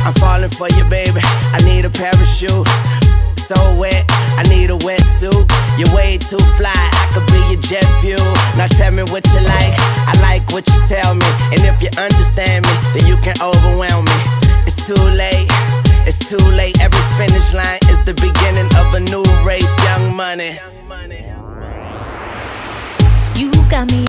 I'm falling for you, baby. I need a parachute. So wet, I need a wetsuit. You're way too fly, I could be your jet fuel. Now tell me what you like, I like what you tell me. And if you understand me, then you can overwhelm me. It's too late, it's too late. Every finish line is the beginning of a new race. Young Money. You got me